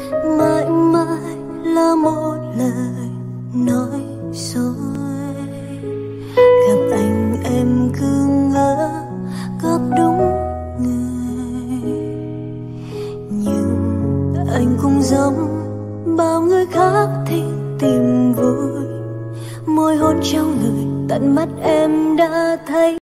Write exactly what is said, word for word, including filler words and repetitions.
mãi mãi là một lời nói dối. Gặp anh em cứ ngỡ gặp đúng người, nhưng anh cũng giống bao người khác thích tìm vui. Môi hôn trao người tận mắt em đã thấy.